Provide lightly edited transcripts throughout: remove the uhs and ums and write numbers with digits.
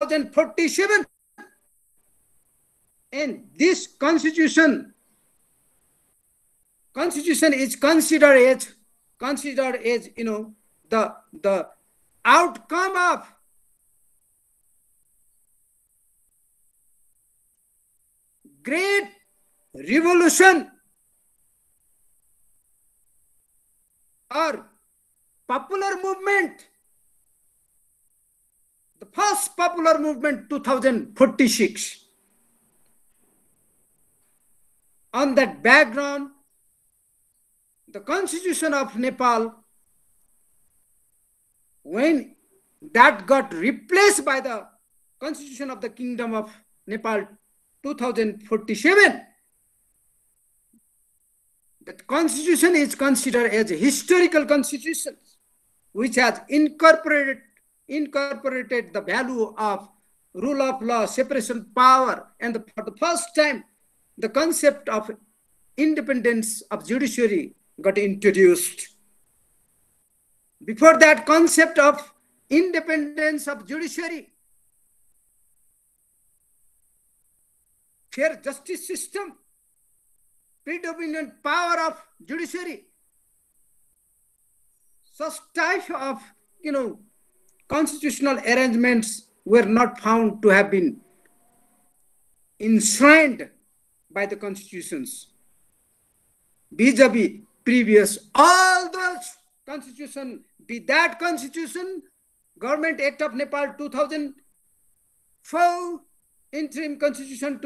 2047. And this constitution is considered as the outcome of great revolution or popular movement, the first popular movement 2046. On that background, the Constitution of Nepal, when that got replaced by the Constitution of the Kingdom of Nepal 2047, that constitution is considered as a historical constitution, which has incorporated the value of rule of law, separation of power, and for the first time, the concept of independence of judiciary got introduced. Before that concept of independence of judiciary, fair justice system, predominant power of judiciary, such type of constitutional arrangements were not found to have been enshrined by the constitutions vis-a-vis previous all those constitution, be that constitution, Government Act of Nepal 2004, interim constitution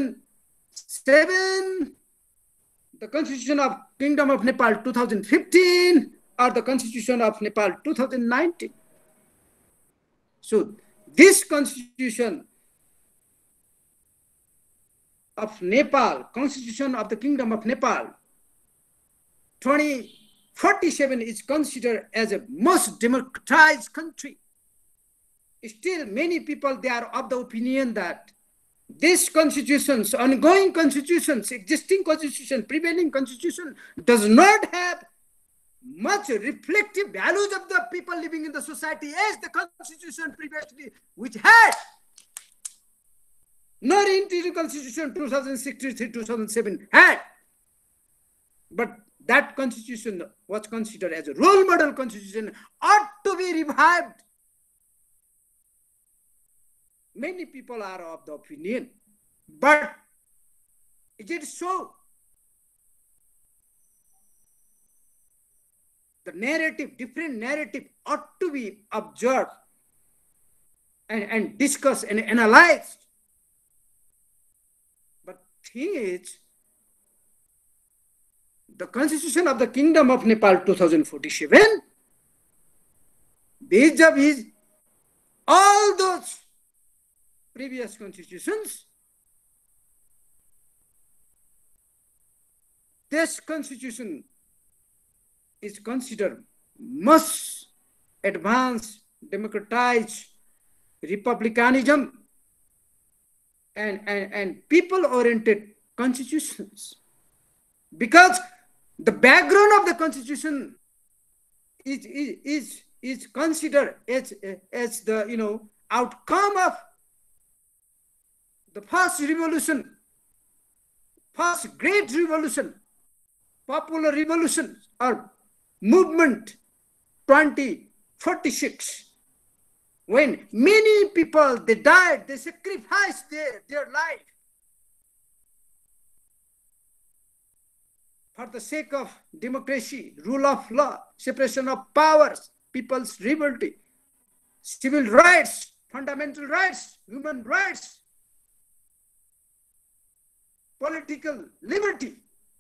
2007, the Constitution of Kingdom of Nepal 2015, or the Constitution of Nepal 2019. So this constitution of Nepal, Constitution of the Kingdom of Nepal 2047, is considered as a most democratized country. Still, many people, they are of the opinion that these constitutions, ongoing constitutions, existing constitution, prevailing constitution, does not have much reflective values of the people living in the society as the constitution previously, which had not interim constitution 2063-2007 had. But that constitution was considered as a role model constitution, ought to be revived. Many people are of the opinion, but is it so? The narrative, different narrative ought to be observed and discussed and analyzed. But thing is, the Constitution of the Kingdom of Nepal 2047, vis-a-vis all those previous constitutions, this constitution is considered most advanced, democratized republicanism and people-oriented constitutions, because the background of the constitution is considered as the outcome of the first revolution, first great revolution, popular revolution or movement 2046, when many people, they died, they sacrificed their life for the sake of democracy, rule of law, separation of powers, people's liberty, civil rights, fundamental rights, human rights, political liberty.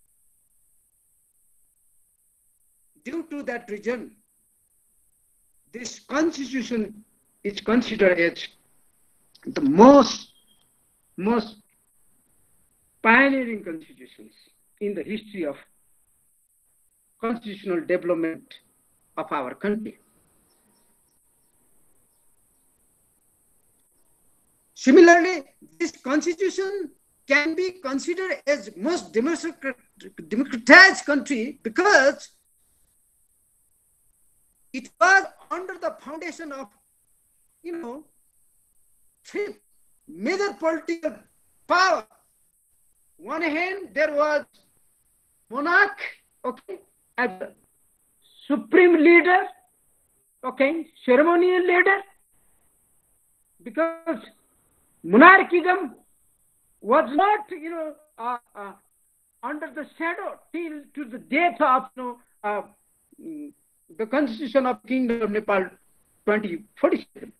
Due to that reason, this constitution is considered as the most pioneering constitutions in the history of constitutional development of our country. Similarly, this constitution can be considered as most democratized country because it was under the foundation of, three major political power. One hand, there was monarch, okay, as a supreme leader, okay, ceremonial leader, because monarchism was not, under the shadow till to the death of the Constitution of Kingdom of Nepal 2047.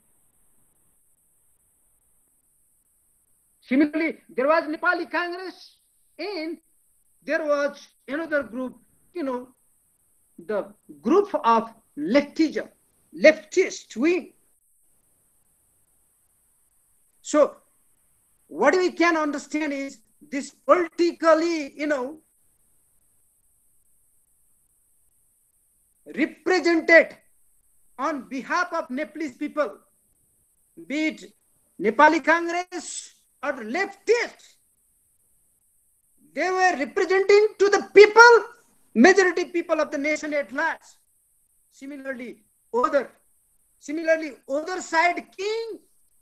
Similarly, there was Nepali Congress, and there was another group, the group of leftism, leftist wing. So what we can understand is this politically, represented on behalf of Nepalese people, be it Nepali Congress or leftists, they were representing to the people, majority people of the nation at large. Similarly, other side king,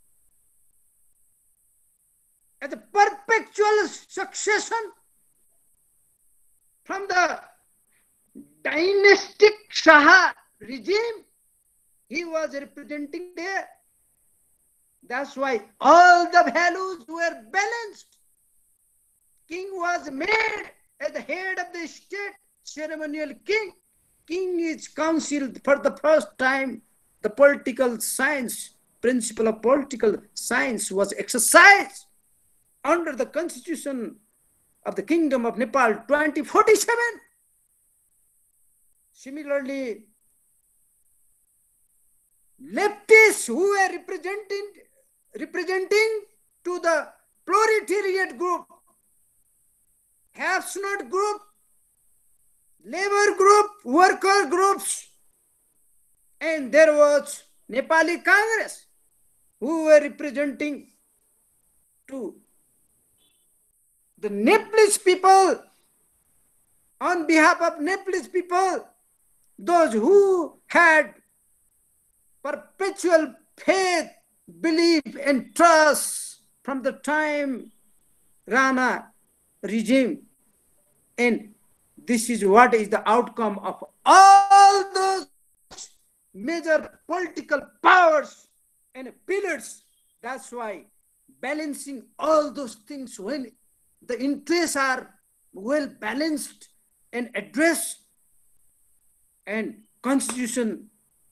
as a perpetual succession from the dynastic Shah regime, he was representing there. That's why all the values were balanced. King was made as the head of the state, ceremonial king. King is counseled for the first time. The political science, principle of political science was exercised under the Constitution of the Kingdom of Nepal 2047. Similarly, leftists who were representing to the proletariat group, have-not group, labor group, worker groups, and there was Nepali Congress who were representing to the Nepalese people, on behalf of Nepalese people, those who had perpetual faith, belief, and trust from the time Rana regime. And this is what is the outcome of all those major political powers and pillars. That's why balancing all those things, when the interests are well balanced and addressed, and Constitution,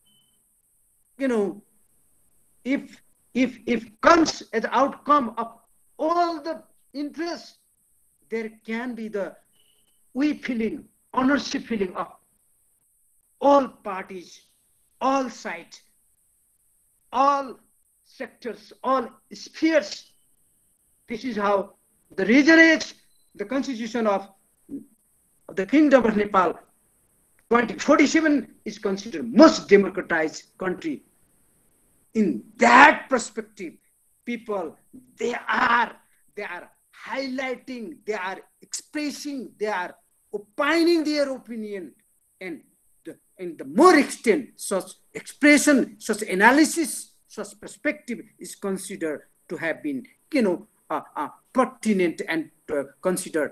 if comes as outcome of all the interests, there can be the feeling, ownership feeling of all parties, all sides, all sectors, all spheres. This is how the regenerates the Constitution of the Kingdom of Nepal 2047 is considered most democratized country. In that perspective, people, they are highlighting, they are expressing, they are opining their opinion, and the more extent such expression, such analysis, such perspective is considered to have been, pertinent and considered,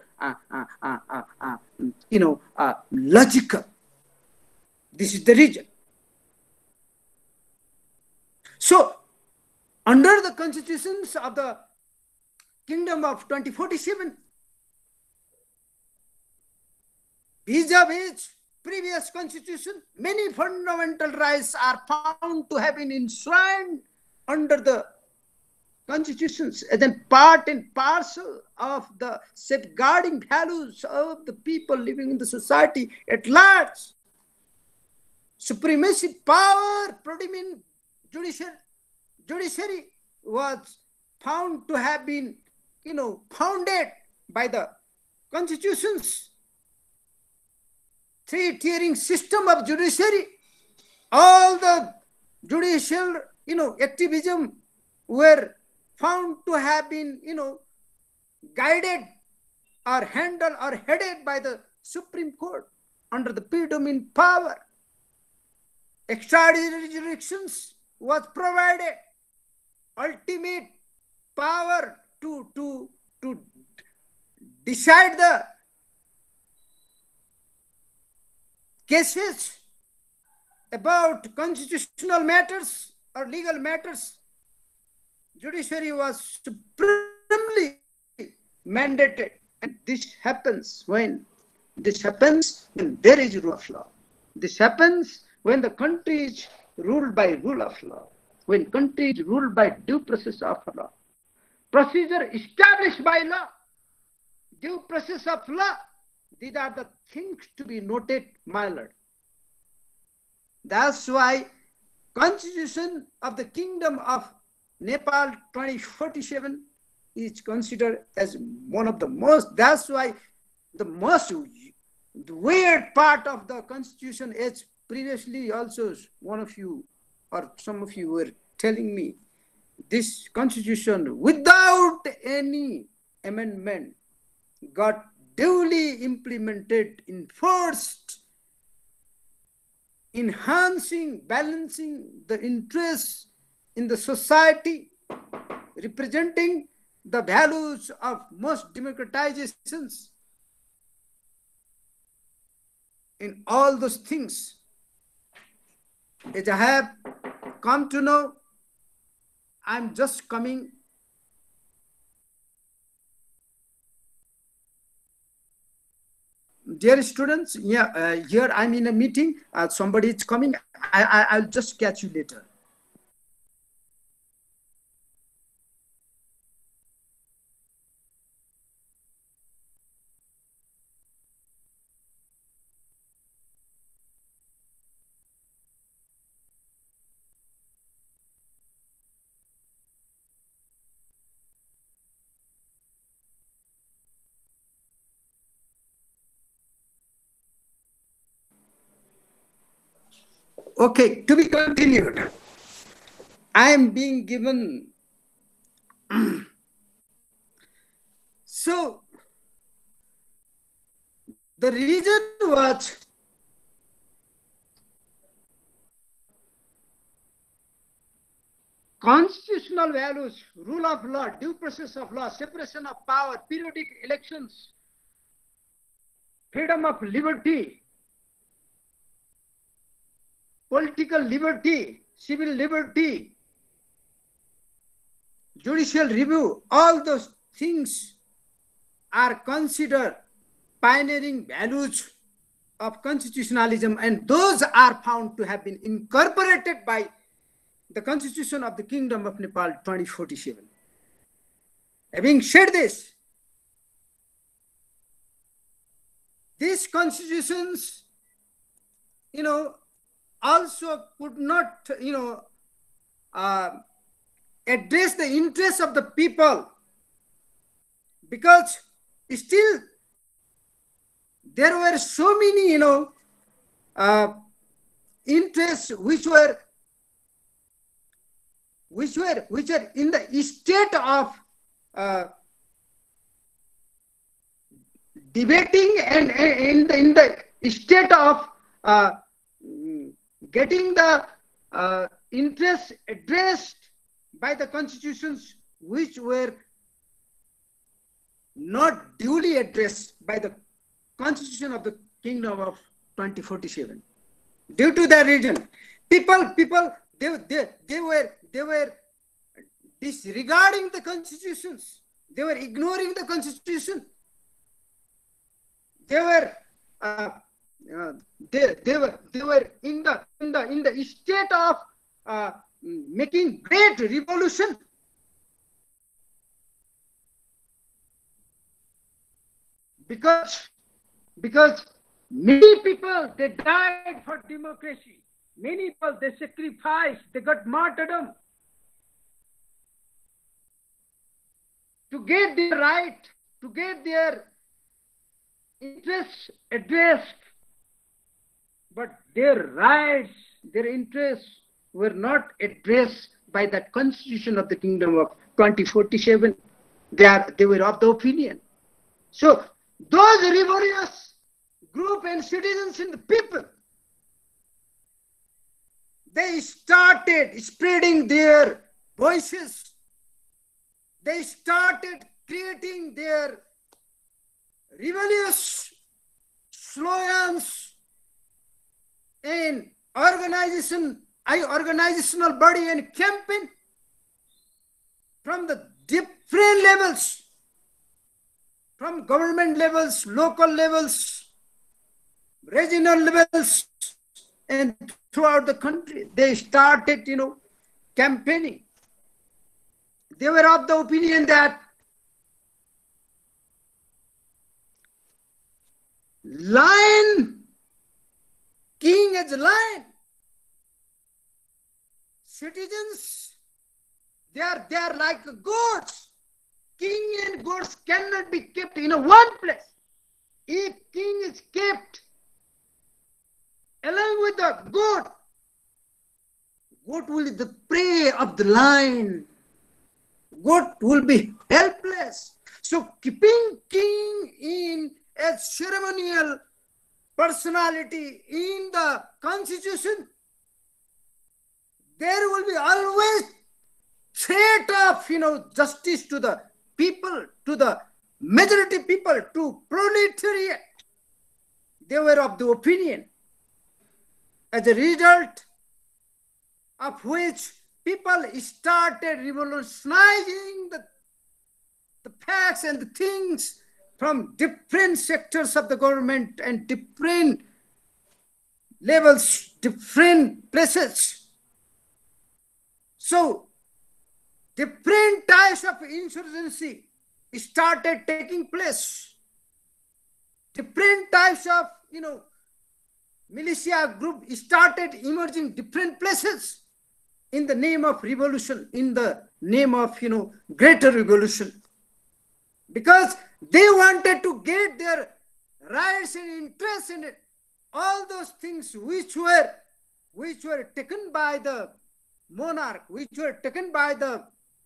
logical. This is the reason. So, under the constitutions of the Kingdom of 2047, vis-a-vis previous constitution, many fundamental rights are found to have been enshrined under the constitutions as a part and parcel of the safeguarding values of the people living in the society at large. Supremacy power, predominant judiciary was found to have been, founded by the constitutions. Three-tiering system of judiciary, all the judicial, activism were found to have been, guided or handled or headed by the Supreme Court under the predominant power. Extraordinary jurisdictions was provided. ultimate power to decide the cases about constitutional matters or legal matters. Judiciary was supremely mandated, and this happens when there is rule of law. This happens when the country is ruled by rule of law, when country is ruled by due process of law, procedure established by law, due process of law. These are the things to be noted, my lord. That's why Constitution of the Kingdom of Nepal 2047 is considered as one of the most, that's why the most weird part of the Constitution, as previously also one of you or some of you were telling me, this Constitution without any amendment got duly implemented, enforced, enhancing, balancing the interests in the society, representing the values of most democratizations. In all those things, as I have come to know, I'm just coming. Dear students, here I'm in a meeting. Somebody is coming. I'll just catch you later. Okay, to be continued. I am being given. So, the reason was constitutional values, rule of law, due process of law, separation of power, periodic elections, freedom of liberty, political liberty, civil liberty, judicial review, all those things are considered pioneering values of constitutionalism, and those are found to have been incorporated by the Constitution of the Kingdom of Nepal 2047. Having said this, these constitutions, also could not, address the interests of the people, because still there were so many, interests which are in the state of debating and in the state of getting the interests addressed by the constitutions, which were not duly addressed by the Constitution of the Kingdom of 2047. Due to that reason, people they were disregarding the constitutions. They were ignoring the constitution. They were they were in the state of making great revolution. Because many people, they died for democracy. Many people, they sacrificed, they got martyrdom to get their right, to get their interests addressed. But their rights, their interests were not addressed by that Constitution of the Kingdom of 2047. They were of the opinion. So those rebellious group and citizens and the people, they started spreading their voices. They started creating their rebellious slogans and organizational body and campaign from the different levels, from government levels, local levels, regional levels, and throughout the country. They started, campaigning. They were of the opinion that lion, king is a lion. Citizens, they are like goats. King and goats cannot be kept in one place. If king is kept along with the goat, goat will be the prey of the lion. Goat will be helpless. So keeping king in a ceremonial personality in the constitution, there will be always threat of justice to the people, to the majority people, to proletariat. They were of the opinion. As a result of which people started revolutionizing the facts and the things from different sectors of the government and different levels, different places. So, different types of insurgency started taking place. Different types of, militia group started emerging different places in the name of revolution, in the name of, greater revolution. Because they wanted to get their rights and interests in it. All those things which were taken by the monarch, which were taken by the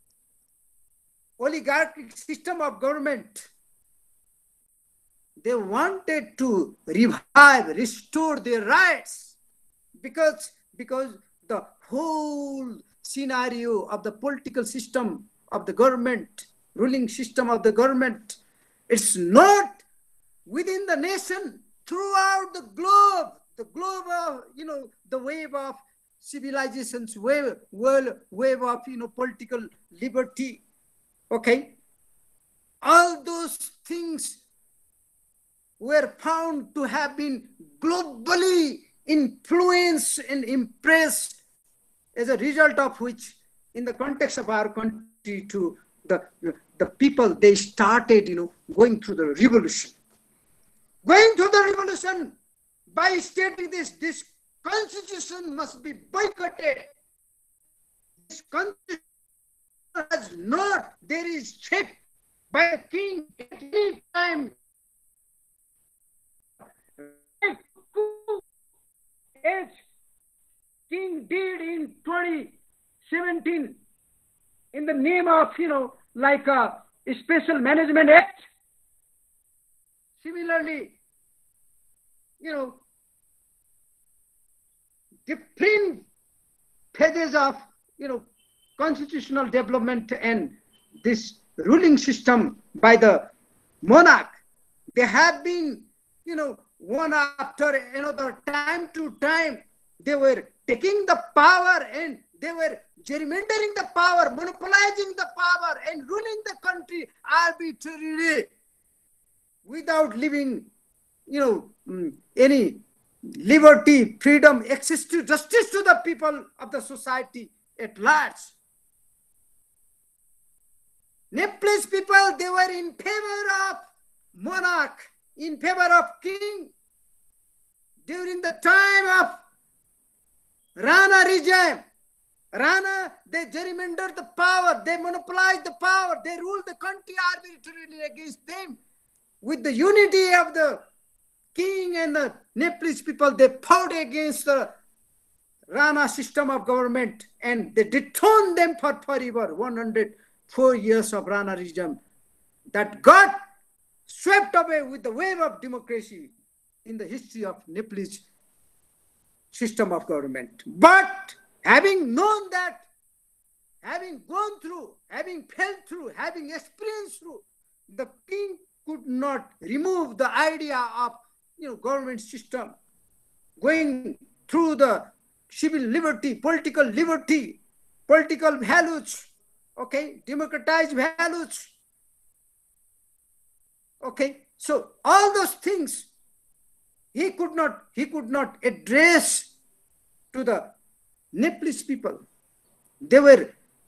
oligarchic system of government. They wanted to revive, restore their rights, because the whole scenario of the political system of the government, ruling system of the government, it's not within the nation, throughout the globe of, the wave of civilizations, wave of, political liberty. Okay. All those things were found to have been globally influenced and impressed, as a result of which, in the context of our country, to the people, they started, going through the revolution. Going through the revolution by stating this constitution must be boycotted. This constitution has not, there is check by the king at any time. As king did in 2017 in the name of, like a special management act. Similarly, different phases of, constitutional development and this ruling system by the monarch, they have been, one after another, time to time, they were taking the power and they were gerrymandering the power, monopolizing the power and ruling the country arbitrarily without leaving, any liberty, freedom, access to justice to the people of the society at large. Nepalese people, they were in favor of monarch, in favor of king. During the time of Rana regime, Rana, they gerrymandered the power, they monopolized the power, they ruled the country arbitrarily against them. With the unity of the king and the Nepalese people, they fought against the Rana system of government and they dethroned them for forever. 104 years of Rana regime that got swept away with the wave of democracy in the history of Nepalese system of government. But having known that having gone through, having felt through, having experienced through, the king could not remove the idea of government system, going through the civil liberty, political values, okay, democratized values, okay. So all those things he could not address to the Nepalese people. They were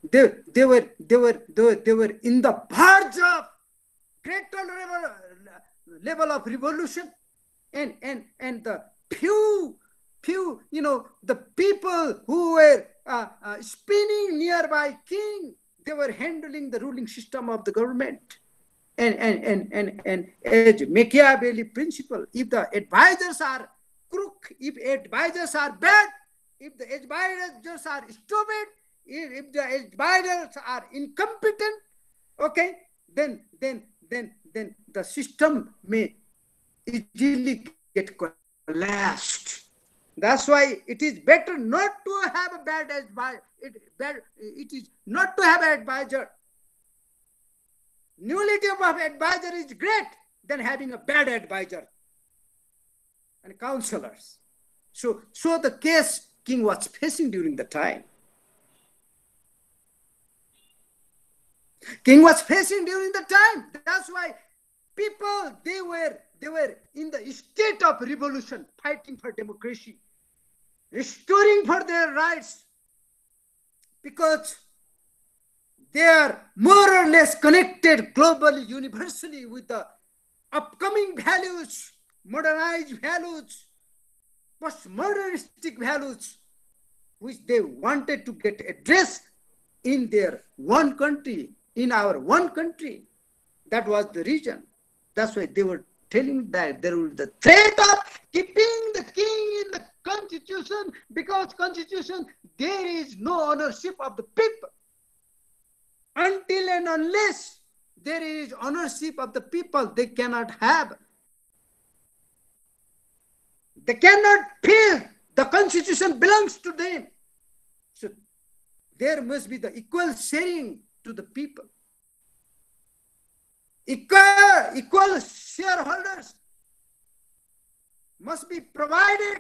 in the verge of greater level of revolution, and the few the people who were spinning nearby king, they were handling the ruling system of the government. And as Machiavelli principle, if the advisors are crook, if advisors are bad, if the advisors are stupid, if the advisors are incompetent, okay, then the system may easily get collapsed. That's why it is better not to have a bad advisor. It is not to have an advisor. Nullity of advisor is great than having a bad advisor and counselors. So the case king was facing during the time. King was facing during the time. That's why people, they were in the state of revolution, fighting for democracy, restoring for their rights, because they are more or less connected globally, universally with the upcoming values, modernized values, postmodernistic values, which they wanted to get addressed in their one country, in our one country. That was the reason. That's why they were telling that there was the threat of keeping the king in the constitution, because constitution, there is no ownership of the people. Until and unless there is ownership of the people, they cannot have. They cannot feel the constitution belongs to them. So there must be the equal sharing to the people. Equal shareholders must be provided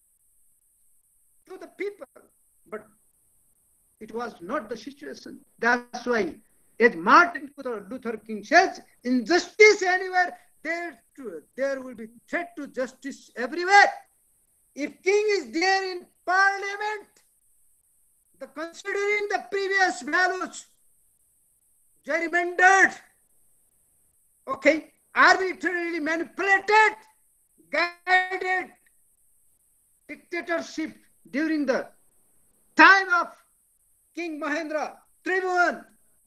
to the people. But it was not the situation. That's why, as Martin Luther King says, injustice anywhere, there will be threat to justice everywhere. If king is there in parliament, considering the previous values, gerrymandered, okay, arbitrarily manipulated, guided dictatorship during the time of King Mahendra Tribhuvan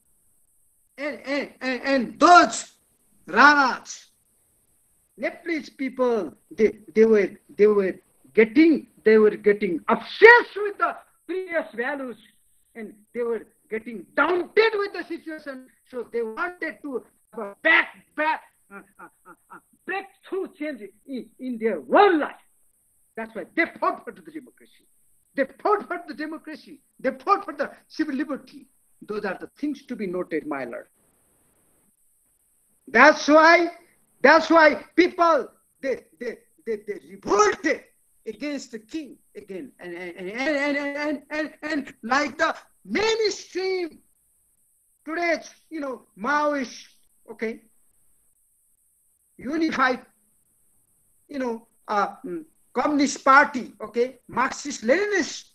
and those Ranas, Nepalese people, they were getting obsessed with the previous values, and they were getting daunted with the situation. So they wanted to have a breakthrough change in their own life. That's why they fought for the democracy. They fought for the democracy. They fought for the civil liberty. Those are the things to be noted, my lord. That's why people they revolted against the king again, and like the mainstream today's Maoist, okay, unified Communist Party, okay, Marxist Leninist.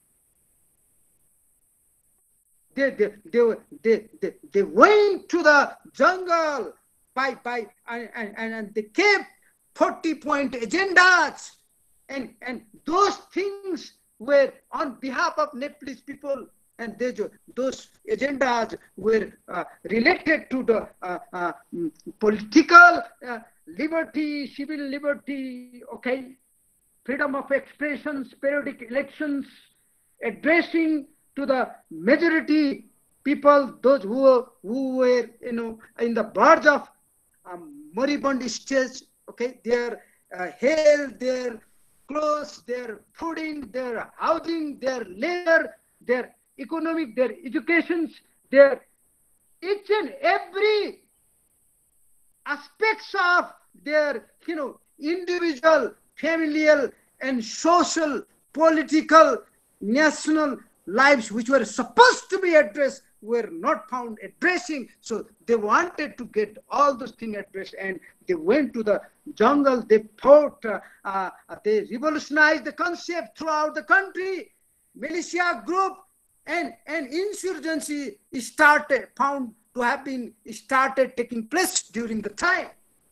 They went to the jungle and they kept 40-point agendas, and those things were on behalf of Nepalese people, and those agendas were related to the political liberty, civil liberty, okay, freedom of expression, periodic elections, addressing to the majority people, those who were in the verge of moribund stage, okay, their health, their clothes, their fooding, their housing, their labor, their economic, their educations, their each and every aspects of their, individual, familial, and social, political, national lives, which were supposed to be addressed, were not found addressing. So they wanted to get all those things addressed, and they went to the jungle. They fought. They revolutionized the concept throughout the country. Militia group and insurgency found to have been started taking place during the time.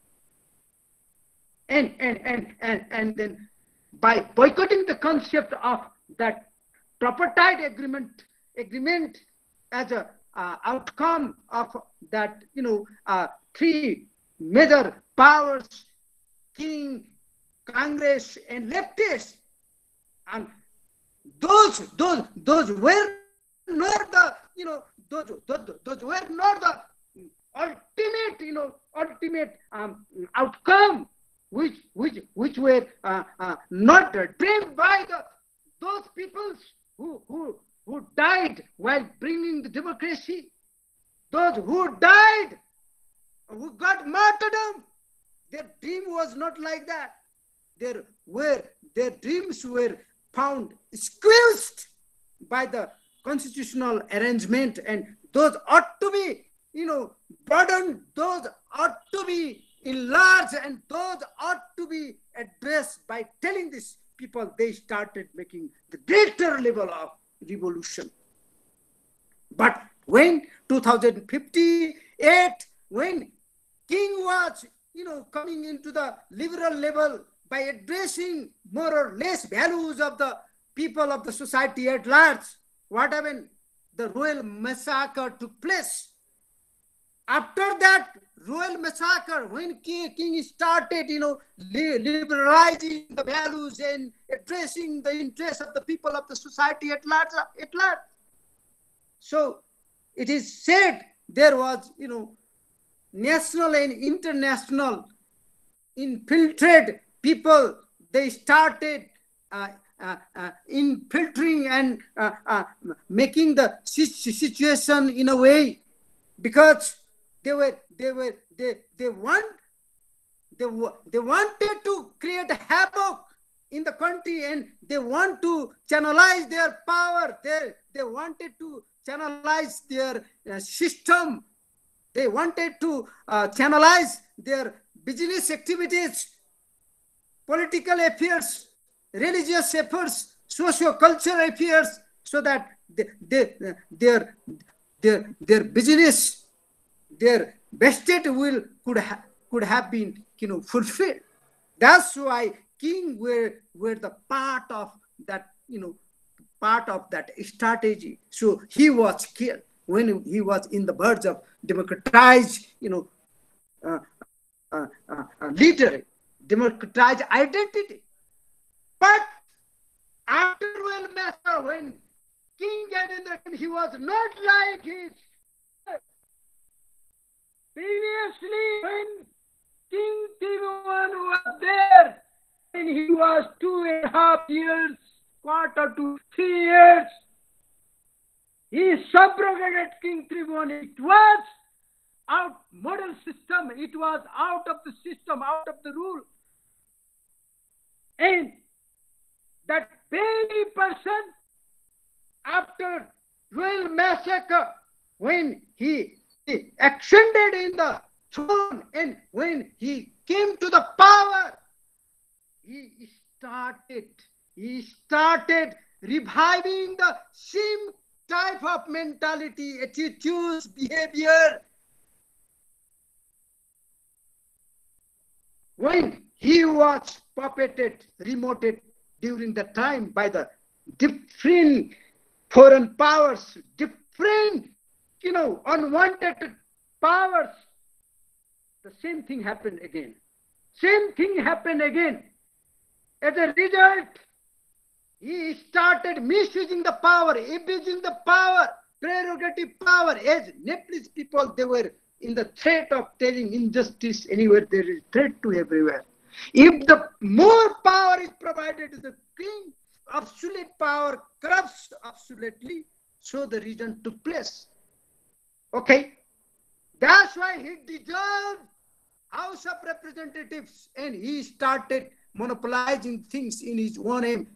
And then by boycotting the concept of that tripartite agreement as a outcome of that, three major powers, king, Congress, and leftists, and those were not the, those were not the ultimate outcome, which were not dreamed by those peoples who died while bringing the democracy. Those who died, who got martyrdom, their dream was not like that. Their dreams were found squelched by the constitutional arrangement, and those ought to be, burdened, those ought to be enlarged, and those ought to be addressed by telling these people they started making the greater level of revolution. But when 2058, when King was, coming into the liberal level by addressing more or less values of the people of the society at large, what happened? The royal massacre took place. After that royal massacre, when king started, liberalizing the values and addressing the interests of the people of the society at large. So it is said there was, national and international infiltrated people. They started infiltrating and making the situation in a way, because they wanted to create havoc in the country, and they want to channelize their power. They wanted to channelize their system. They wanted to channelize their business activities, political affairs, religious affairs, socio-cultural affairs, so that their business, their vested will could have been, fulfilled. That's why king were the part of that, part of that strategy. So he was killed when he was in the verge of democratized, leader, democratized identity. But after royal massacre, when king get in the, he was not like his previously, when King Tribhuvan was there, when he was 2.5 years, quarter to 3 years, he subrogated King Tribhuvan. It was out model system. It was out of the system, out of the rule. And that very person, after royal massacre, when he ascended in the throne, and when he came to the power, he started reviving the same type of mentality, attitudes, behavior. When he was puppeted, remoted during the time by the different foreign powers, different, unwanted powers, the same thing happened again. Same thing happened again. As a result, he started misusing the power, abusing the power, prerogative power. As Nepalese people, they were in the threat of telling injustice anywhere. There is threat to everywhere. If the more power is provided to the king, absolute power corrupts absolutely. So the reason took place. Okay. That's why he dissolved House of Representatives and he started monopolizing things in his own aim.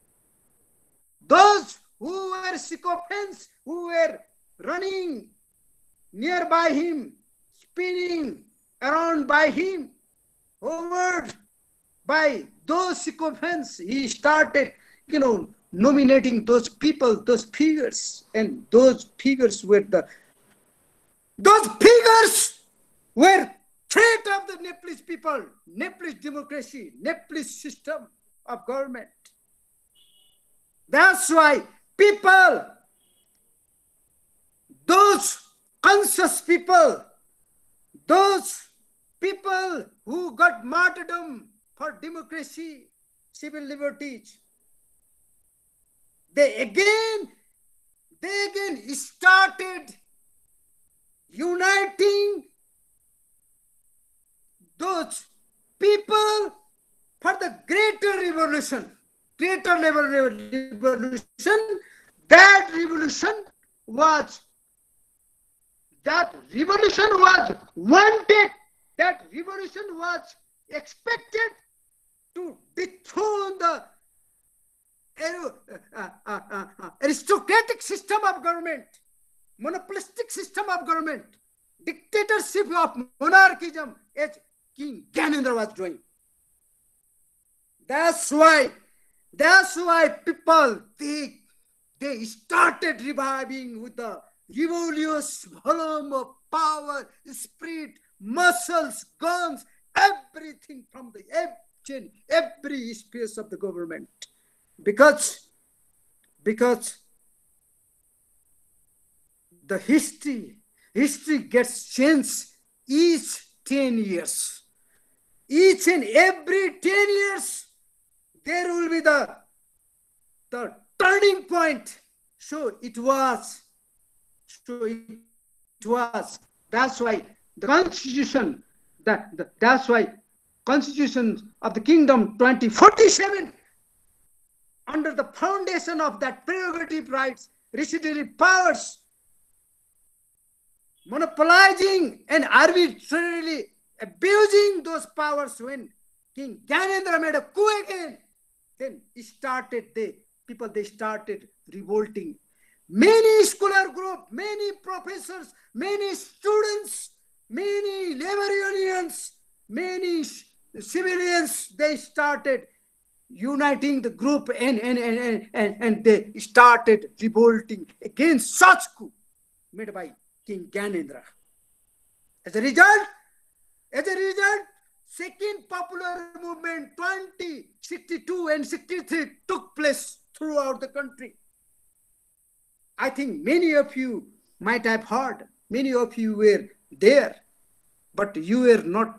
Those who were sycophants, who were running nearby him, spinning around by him, hovered by those sycophants, he started, nominating those people, those figures, and those figures were threat of the Nepalese people, Nepalese democracy, Nepalese system of government. That's why people, those conscious people, those people who got martyrdom for democracy, civil liberties, they again started uniting those people for the greater revolution. Greater revolution. That revolution was wanted. That revolution was expected to dethrone the aristocratic system of government, monopolistic system of government, dictatorship of monarchism, as King Gyanendra was doing. That's why people, they started reviving with the rebellious volume of power, spirit, muscles, guns, everything from every space of the government. Because the history gets changed each 10 years. Each and every 10 years, there will be the turning point. So it was. That's why the Constitution, that's why Constitution of the Kingdom 2047, under the foundation of that prerogative rights, residuary powers, monopolizing and arbitrarily abusing those powers, when King Gyanendra made a coup again, then people started revolting. Many scholar group, many professors, many students, many labor unions, many civilians, they started uniting the group and they started revolting against such coup made by King Gyanendra. As a result, second popular movement 2062 and 63 took place throughout the country. I think many of you might have heard, many of you were there, but you were not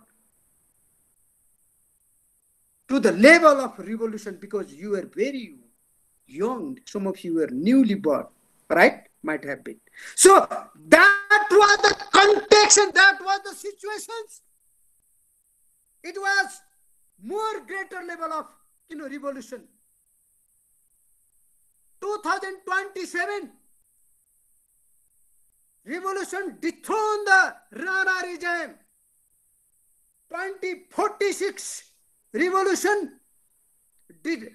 to the level of revolution because you were very young. Some of you were newly born, right? Might have been. So that was the context and that was the situations. It was more greater level of revolution. 2027, revolution dethroned the Rana regime. 2046, revolution did,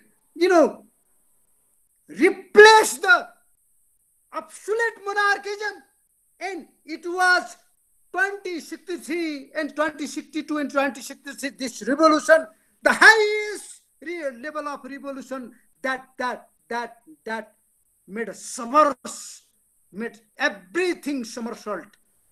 replace the obsolete monarchism, and it was 2063 and 2062 and 2063, this revolution, the highest level of revolution that made a somersault, made everything somersault.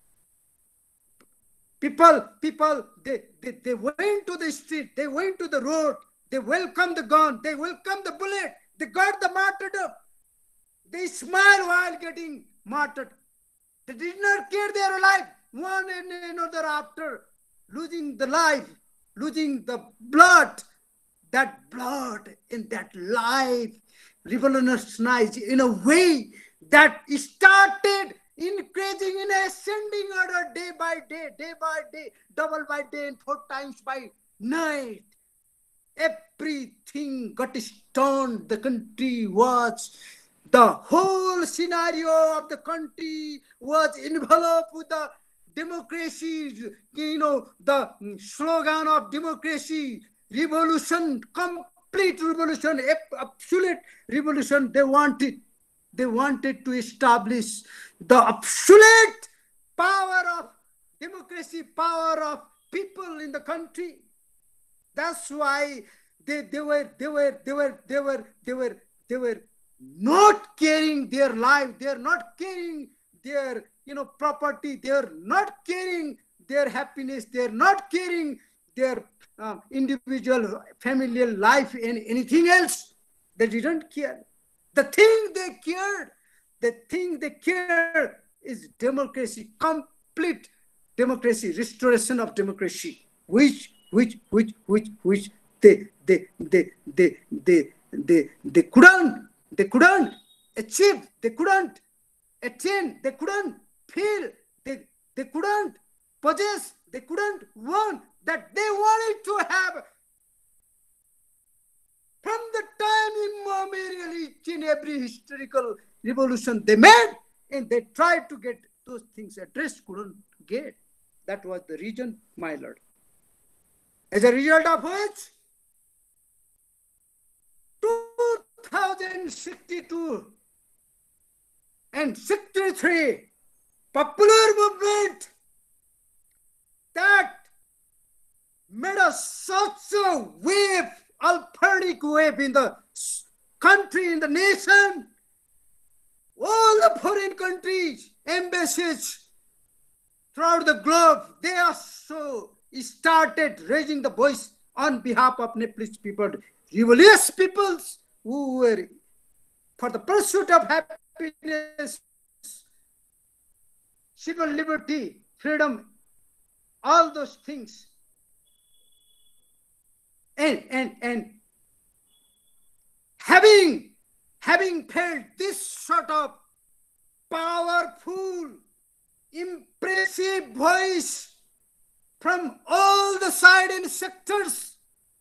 People, they went to the street, they went to the road, they welcomed the gun, they welcomed the bullet, they got the martyrdom. They smiled while getting martyred. They did not care their life, one and another after losing the life, losing the blood. That blood and that life revolutionized in a way that started increasing in ascending order day by day, double by day, and 4 times by night. Everything got stoned. The country was the whole scenario of the country was enveloped with the democracy, the slogan of democracy, revolution, complete revolution, absolute revolution. They wanted to establish the absolute power of democracy, power of people in the country. That's why they were not caring their life. They are not caring their property. They are not caring their happiness. They are not caring their individual familial life and anything else. They didn't care. The thing they cared is democracy, complete democracy, restoration of democracy, which they couldn't achieve, they couldn't attain, they couldn't feel, they couldn't possess, they couldn't want, that they wanted to have from the time immemorial. Each and every historical revolution they made, and they tried to get those things addressed, couldn't get. That was the reason, my lord. As a result of which, 2062 and 63 popular movement that made such a wave, alphonic wave in the country, in the nation. All the foreign countries, embassies throughout the globe, they also started raising the voice on behalf of Nepalese people, rebellious peoples who were for the pursuit of happiness, civil liberty, freedom, all those things. And having felt this sort of powerful, impressive voice from all the sides and sectors,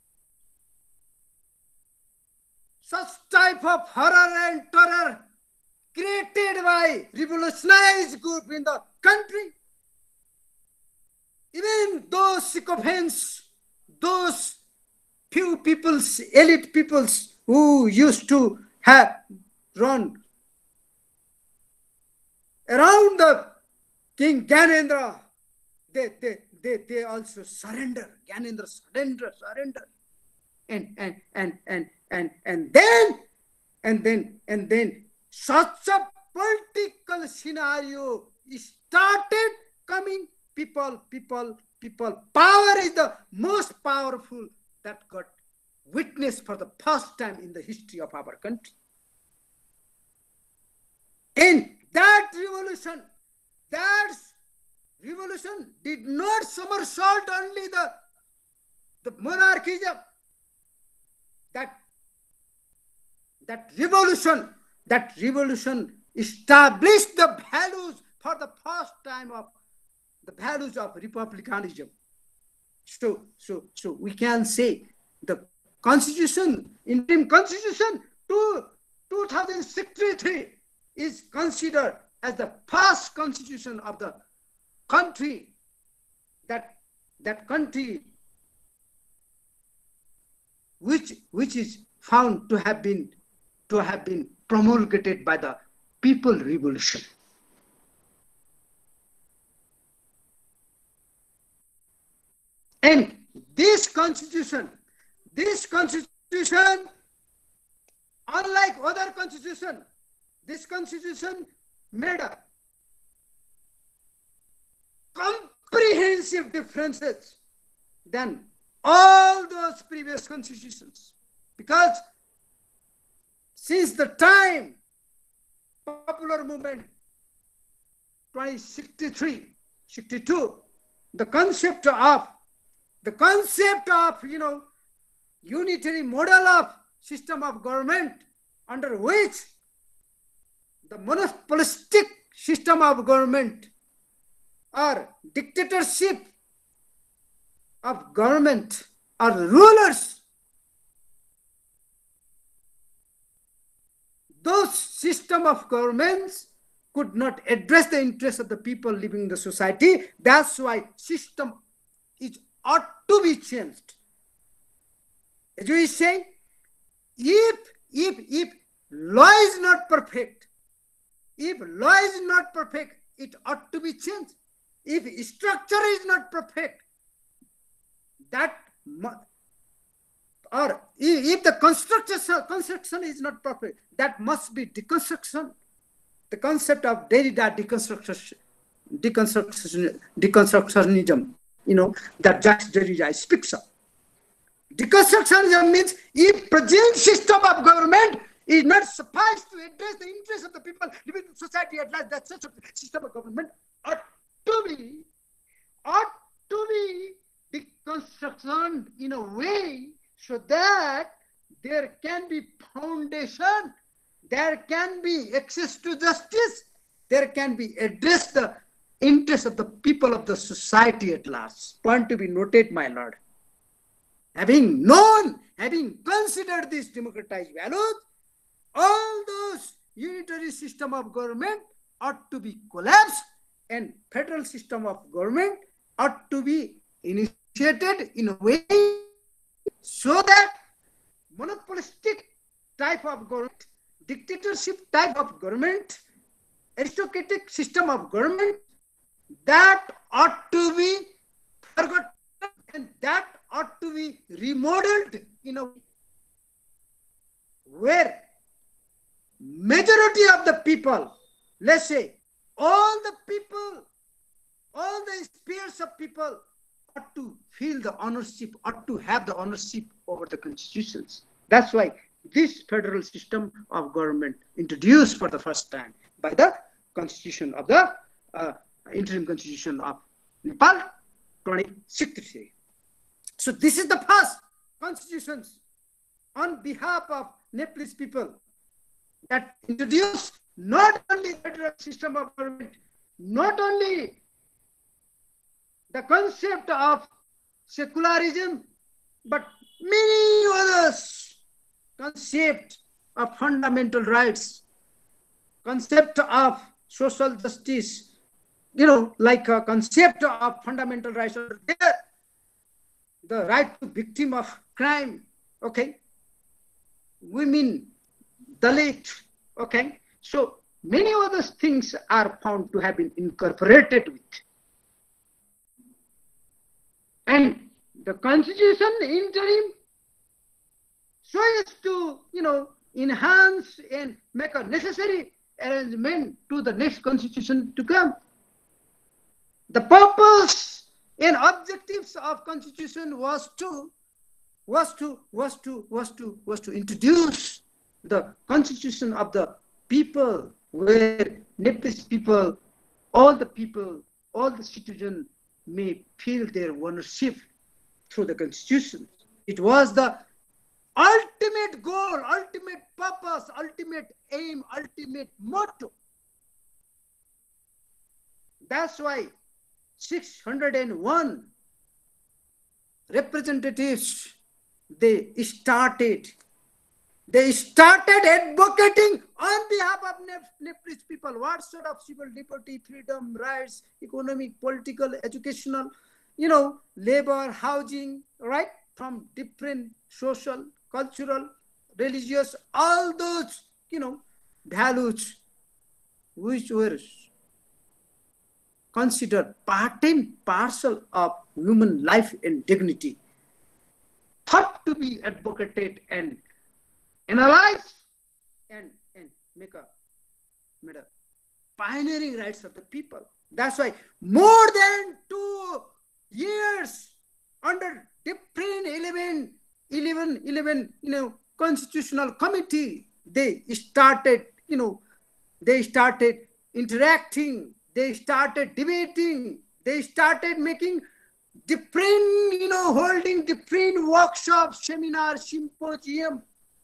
such type of horror and terror created by revolutionized group in the country, even those sycophants, those few peoples, elite peoples who used to have run around the King Gyanendra, they also surrender. Gyanendra surrender. And then such a political scenario started coming. People. Power is the most powerful that got witnessed for the first time in the history of our country. And that revolution did not somersault only the monarchism. That revolution established the values for the first time of the values of republicanism. So we can say the constitution, interim constitution 2063 is considered as the first constitution of the country, that country which is found to have been promulgated by the people revolution. And this constitution, unlike other constitution, this constitution made a comprehensive differences than all those previous constitutions. Because since the time popular movement 2063-62, the concept of unitary model of system of government, under which the monopolistic system of government or dictatorship of government or rulers, those system of governments could not address the interests of the people living in the society. That's why system is ought to be changed. As we say, if law is not perfect, it ought to be changed. If structure is not perfect, that or if the construction is not perfect, that must be deconstruction. The concept of Derrida deconstructionism, that Jacques Derrida speaks of. Deconstructionism means if present system of government is not sufficed to address the interests of the people living in society at large, that such a system of government ought to be deconstruction in a way so that there can be foundation, there can be access to justice, there can be address the interests of the people of the society at large. Point to be noted, my lord. Having considered these democratized values, all those unitary system of government ought to be collapsed and federal system of government ought to be initiated in a way so that monopolistic type of government, dictatorship type of government, aristocratic system of government, that ought to be forgotten and that ought to be remodeled in a way where majority of the people, let's say all the people, all the spheres of people ought to feel the ownership, ought to have the ownership over the constitutions. That's why this federal system of government introduced for the first time by the constitution of the interim constitution of Nepal 2063. So this is the first constitutions on behalf of Nepalese people that introduced not only the federal system of government, not only the concept of secularism, but many others, concept of fundamental rights, concept of social justice, like a concept of fundamental rights are there. The right to victim of crime, okay, women, Dalit, okay. So many other things are found to have been incorporated with. And the constitution interim so as to, enhance and make a necessary arrangement to the next constitution to come. The purpose and objectives of constitution was to introduce the constitution of the people, where Nepalese people, all the citizens may feel their ownership through the constitution. It was the ultimate goal, ultimate purpose, ultimate aim, ultimate motto. That's why 601 representatives, they started advocating on behalf of Nepalese people what sort of civil liberty, freedom, rights, economic, political, educational, labor, housing, right, from different social, cultural, religious, all those, values which were considered part and parcel of human life and dignity, thought to be advocated and analyzed and made a pioneering rights of the people. That's why more than 2 years under different 11 constitutional committee, they started interacting, they started debating, they started making different, holding different workshops, seminars, symposium,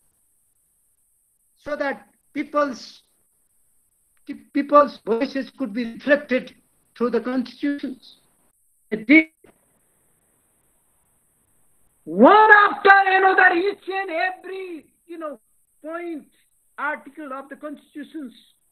so that people's voices could be reflected through the constitutions. It did. One after another, each and every, point article of the constitutions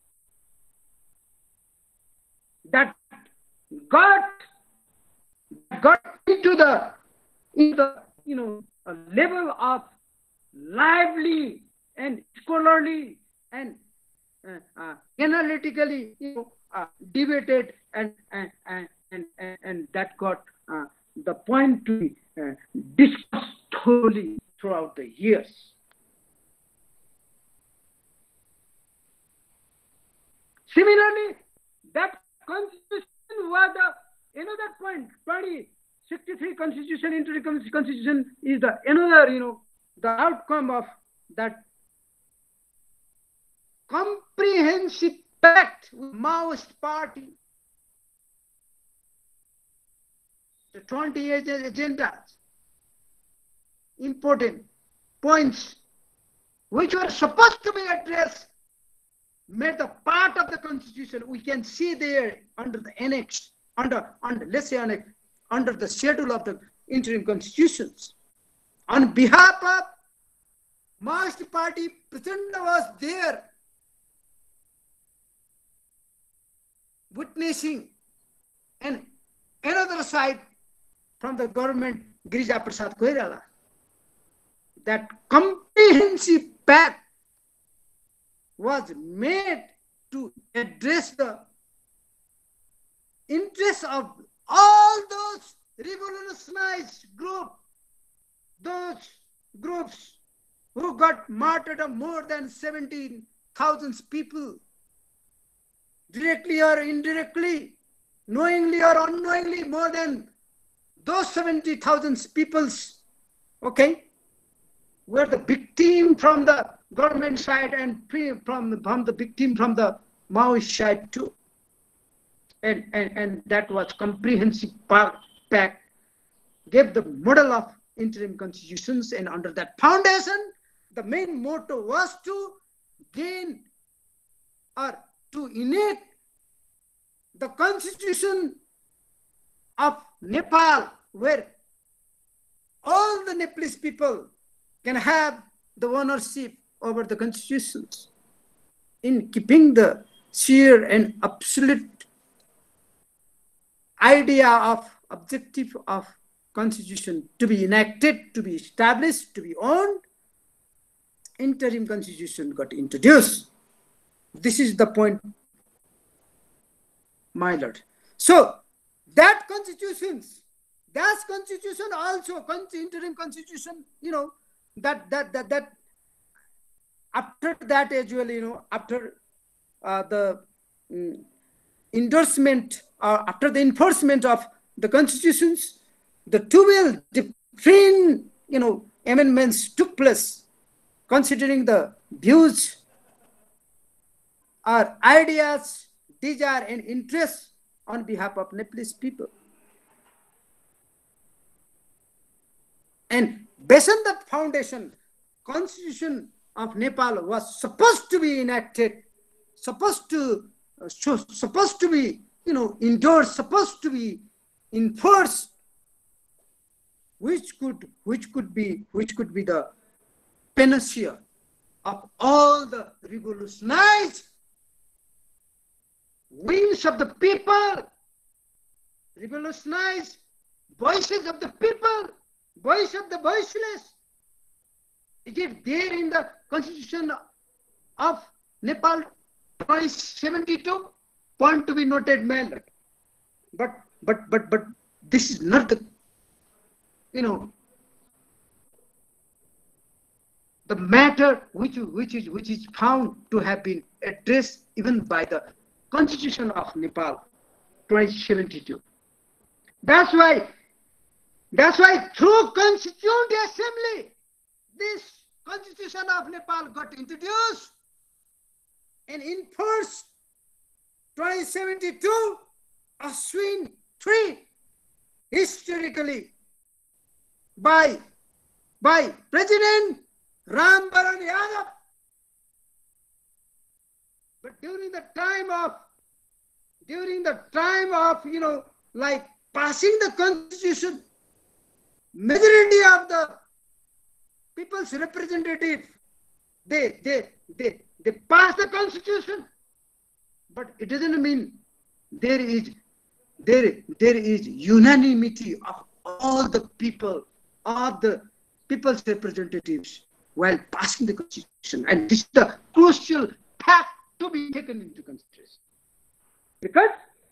that got got into the level of lively and scholarly and analytically debated and that got the point to be discussed thoroughly throughout the years. Similarly, that constitution was another point. 2063 constitution, interim constitution is the another, the outcome of that comprehensive pact with Maoist party. The 20 agendas, important points which were supposed to be addressed, made the part of the constitution. We can see there under the annex, let's say under the schedule of the interim constitutions. On behalf of Maoist party, President was there witnessing, and another side from the government, Girija Prasad Koirala. That comprehensive pact was made to address the interests of all those revolutionized groups, those groups who got martyred of more than 17,000 people, directly or indirectly, knowingly or unknowingly, more than those 70,000 peoples, okay, were the victim from the government side and from the victim from the Maoist side too. And that was comprehensive pact, gave the model of interim constitutions, and under that foundation, the main motto was to gain or to enact the constitution of Nepal, where all the Nepalese people can have the ownership over the constitutions, in keeping the sheer and absolute idea of objective of constitution to be enacted, to be established, to be owned. Interim constitution got introduced. This is the point, my lord. So that constitution also, interim constitution, that after that as well, after the endorsement or after the enforcement of the constitutions, the 12 different amendments took place, considering the views or ideas, desire and interests on behalf of Nepalese people. And based on that foundation, Constitution of Nepal was supposed to be enacted, supposed to be endorsed, supposed to be enforced, which could be the panacea of all the revolutionized wings of the people, revolutionized voices of the people, voice of the voiceless. It is there in the Constitution of Nepal, 72, point to be noted, man. But this is not the the matter which is found to have been addressed even by the Constitution of Nepal, 2072. That's why through Constituent Assembly, this Constitution of Nepal got introduced and enforced 2072, Ashwin 3, historically by President Ram Baran Yadav. But during the time of like passing the constitution, majority of the people's representative, they They pass the constitution, but it doesn't mean there is unanimity of all the people, of the people's representatives while passing the constitution. And this is the crucial fact to be taken into consideration. Because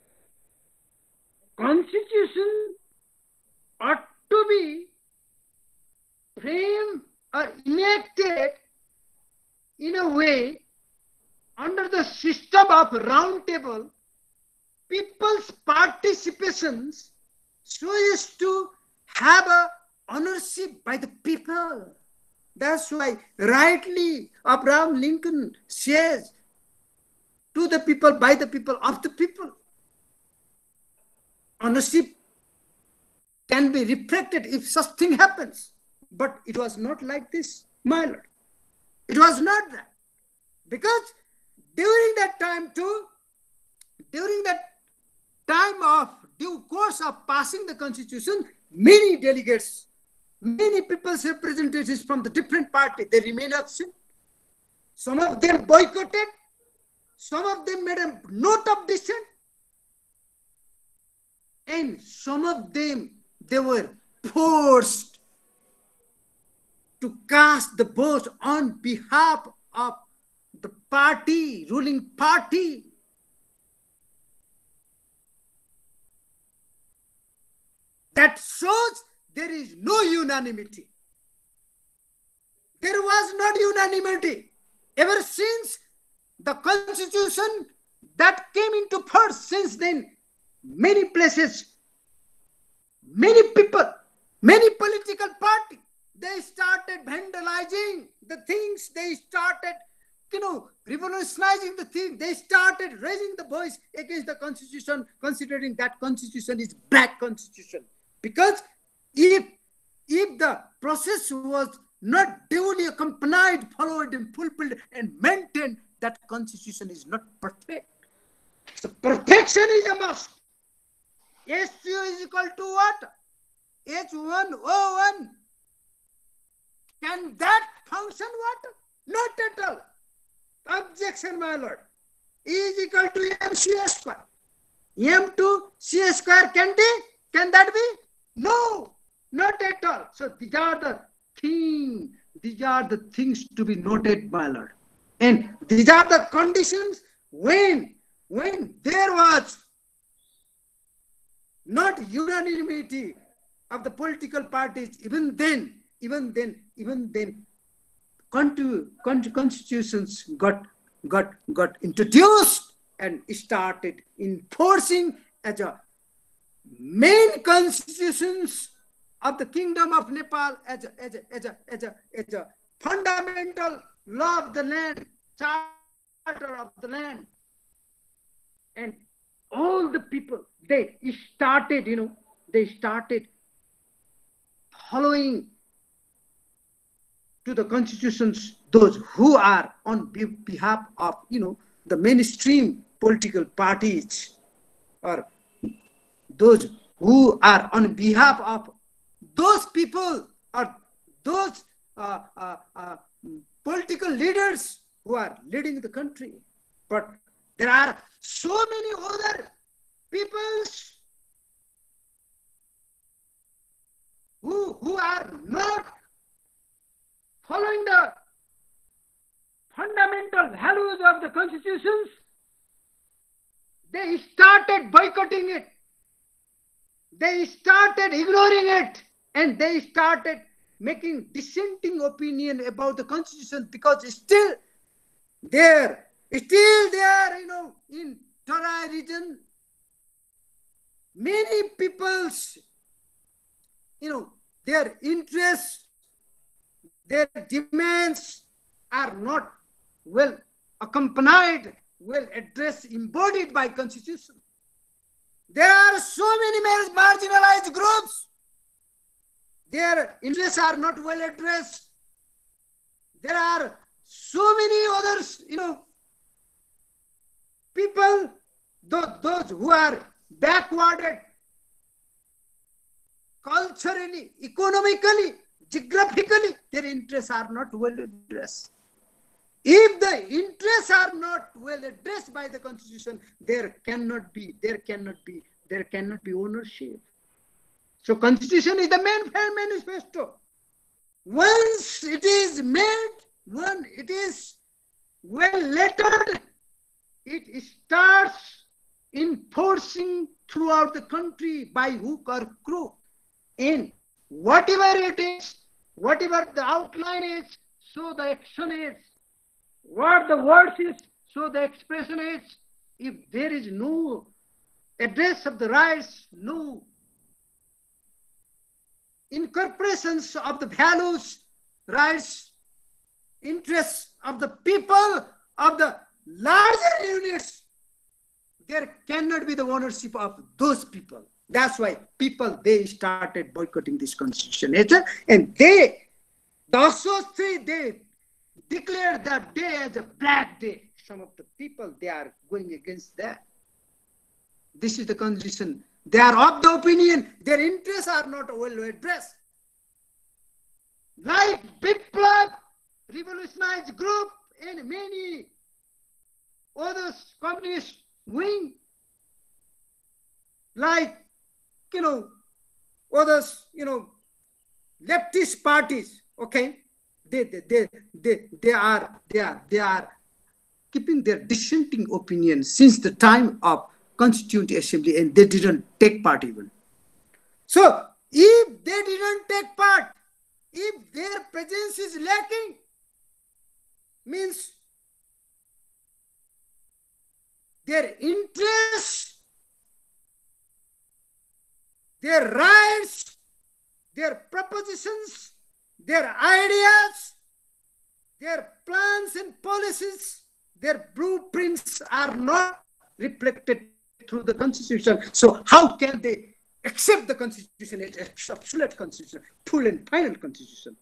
constitution ought to be framed or enacted in a way under the system of round table, people's participations so as to have a ownership by the people. That's why rightly Abraham Lincoln says, to the people, by the people, of the people. Ownership can be reflected if such thing happens. But it was not like this, my lord. It was not that. Because during that time too, during that time of due course of passing the constitution, many delegates, many people's representatives from the different parties, they remained absent. Some of them boycotted. Some of them made a note of dissent. And some of them, they were forced to cast the vote on behalf of the party, ruling party. That shows there is no unanimity. There was not unanimity ever since the constitution that came into force. Since then, many places, many people, many political parties, they started vandalizing the things. They started, revolutionizing the things. They started raising the voice against the constitution, considering that constitution is black constitution. Because if the process was not duly accompanied, followed, and fulfilled, and maintained, that constitution is not perfect. So perfection is a must. SU is equal to what? H1O1. Can that function what? Not at all. Objection, my lord. E is equal to MC square. M2 C square can that be? No, not at all. So these are the things to be noted, my lord. And these are the conditions when there was not unanimity of the political parties, even then, constitutions got introduced and started enforcing as a main constitutions of the Kingdom of Nepal, as a fundamental law of the land, charter of the land. And all the people, they started following to the constitutions, those who are on behalf of, the mainstream political parties, or those who are on behalf of those people, or those political leaders who are leading the country. But there are so many other peoples who are not following the fundamental values of the constitutions. They started boycotting it. They started ignoring it. And they started making dissenting opinion about the constitution, because it's still there, in Tarai region, many people's, their interests, their demands are not well accompanied, well addressed, embodied by constitution. There are so many marginalized groups. Their interests are not well addressed. There are so many others, people, those who are backwarded culturally, economically, geographically, their interests are not well addressed. If the interests are not well addressed by the constitution, there cannot be ownership. So constitution is the main manifesto. Once it is made, when it is well lettered, it starts enforcing throughout the country by hook or crook. And whatever it is, whatever the outline is, so the action is. What the words is, so the expression is. If there is no address of the rights, no incorporations of the values, rights, interests of the people, of the larger units, there cannot be the ownership of those people. That's why people, they started boycotting this constitution. And the associates, they declared that day as a black day. Some of the people, they are going against that. This is the constitution. They are of the opinion their interests are not well addressed. Like Biplab, revolutionized group, and many others, communist wing, like, others, leftist parties, okay, they are keeping their dissenting opinion since the time of Constituent Assembly, and they didn't take part even. So if they didn't take part, if their presence is lacking, means their interests, their rights, their propositions, their ideas, their plans and policies, their blueprints are not reflected through the constitution. So how can they accept the constitution as an absolute constitution, full and final constitution?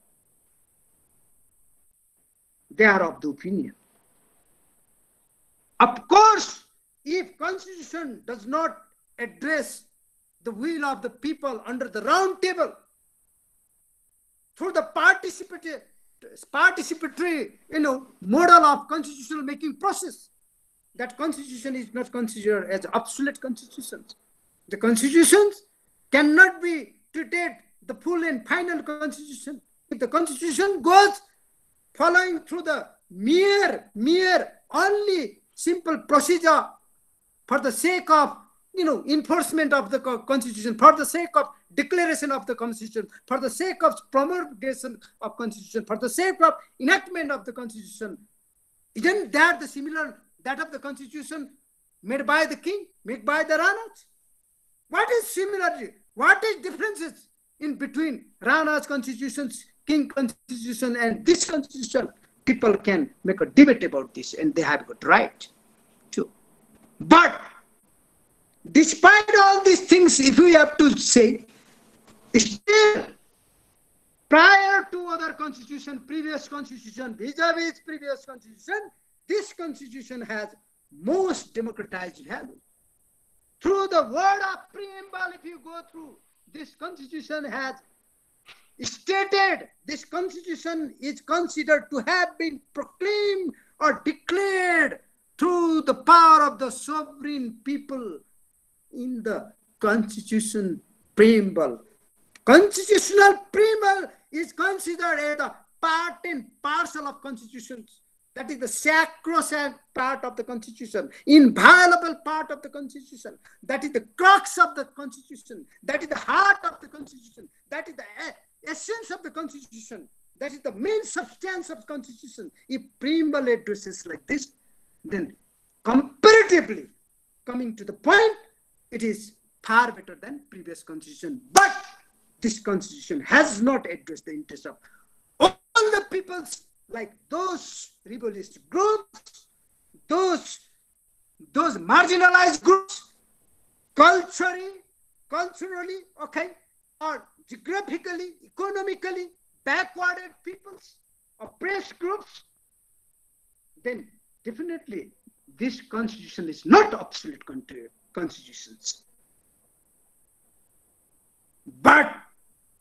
They are of the opinion. Of course, if constitution does not address the will of the people under the round table, through the participatory model of constitutional making process, that constitution is not considered as obsolete constitutions. The constitutions cannot be treated the full and final constitution. If the constitution goes following through the mere only simple procedure for the sake of enforcement of the constitution, for the sake of declaration of the constitution, for the sake of promulgation of constitution, for the sake of enactment of the constitution, isn't that the similar that of the constitution made by the king, made by the Ranas? What is similarity? What is differences in between Rana's constitutions, king constitution, and this constitution? People can make a debate about this, and they have got right too. But despite all these things, if we have to say, still prior to other constitution, previous constitution, vis-a-vis previous constitution, this constitution has most democratized value. Through the word of preamble, if you go through, this constitution has stated, this constitution is considered to have been proclaimed or declared through the power of the sovereign people in the constitution preamble. Constitutional preamble is considered as the part and parcel of constitutions. That is the sacrosanct part of the constitution, inviolable part of the constitution. That is the crux of the constitution. That is the heart of the constitution. That is the essence of the constitution. That is the main substance of the constitution. If preamble addresses like this, then comparatively, coming to the point, it is far better than previous constitution. But this constitution has not addressed the interest of all the peoples, like those rebellious groups, those marginalized groups, culturally, okay, or geographically, economically backwarded peoples, oppressed groups, then definitely this constitution is not obsolete constitutions. But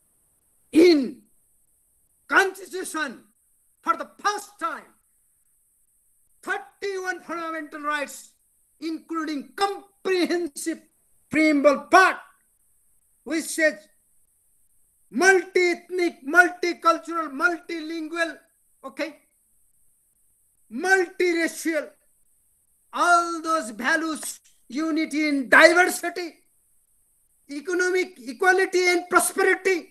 in constitution, for the first time, 31 fundamental rights, including comprehensive preamble part, which says multi-ethnic, multicultural, multilingual, okay, multiracial, all those values, unity in diversity, economic equality and prosperity,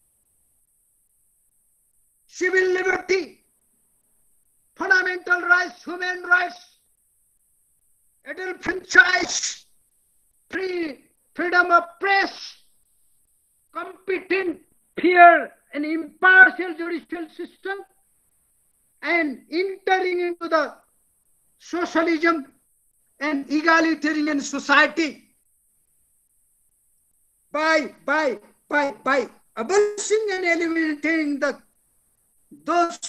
civil liberty, fundamental rights, human rights, adult franchise, freedom of press, competent, fair, and impartial judicial system, and entering into the socialism and egalitarian society by abolishing and eliminating those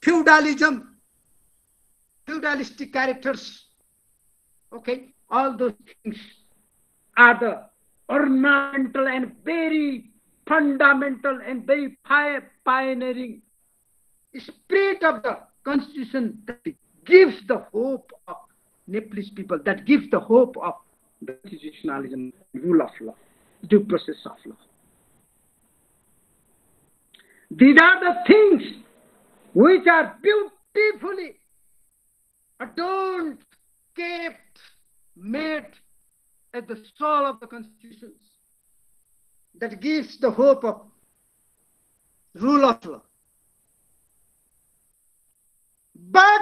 feudalistic characters. Okay, all those things are the ornamental and very fundamental and very pioneering spirit of the Constitution that gives the hope of Nepalese people, that gives the hope of constitutionalism, rule of law, due process of law. These are the things which are beautifully adorned, kept, made at the soul of the constitutions, that gives the hope of rule of law. But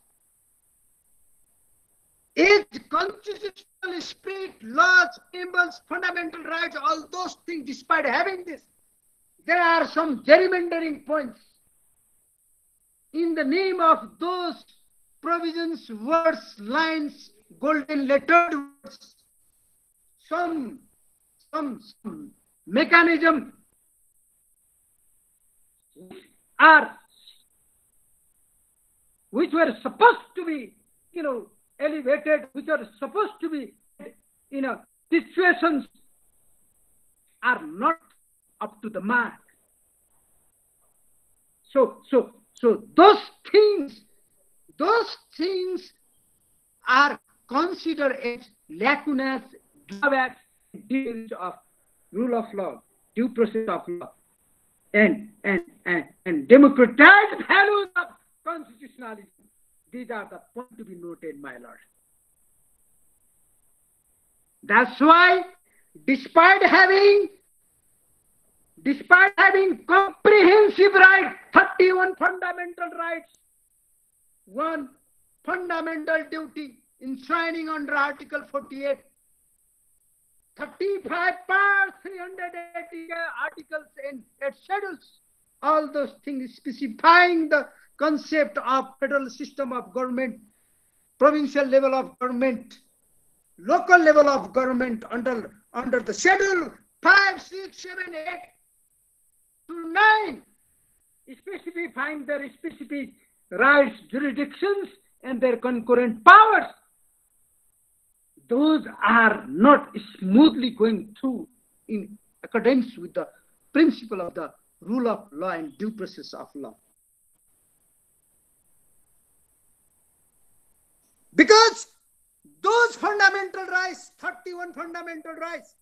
its constitutional spirit, laws, symbols, fundamental rights, all those things, despite having this, there are some gerrymandering points in the name of those provisions, words, lines, golden lettered words, some mechanism which were supposed to be, elevated, which are supposed to be, situations are not up to the mark. So those things are considered as lacunas, drawbacks, deals of rule of law, due process of law, and democratized values of constitutionalism. These are the points to be noted, my lord. That's why, despite having comprehensive rights, 31 fundamental rights, one fundamental duty enshrining under Article 48, 35 parts, 380 articles and schedules, all those things specifying the concept of federal system of government, provincial level of government, local level of government under the schedule 5, 6, 7, 8 to 9, specifying their specific rights, jurisdictions, and their concurrent powers. Those are not smoothly going through in accordance with the principle of the rule of law and due process of law. Because those fundamental rights, 31 fundamental rights,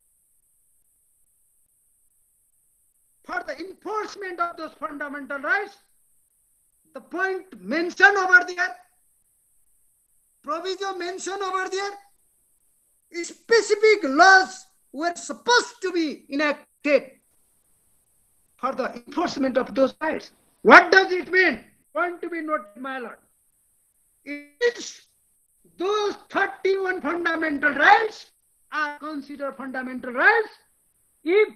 for the enforcement of those fundamental rights, the point mentioned over there, proviso mentioned over there, specific laws were supposed to be enacted for the enforcement of those rights. What does it mean? Point to be noted, my lord. It's those 31 fundamental rights are considered fundamental rights if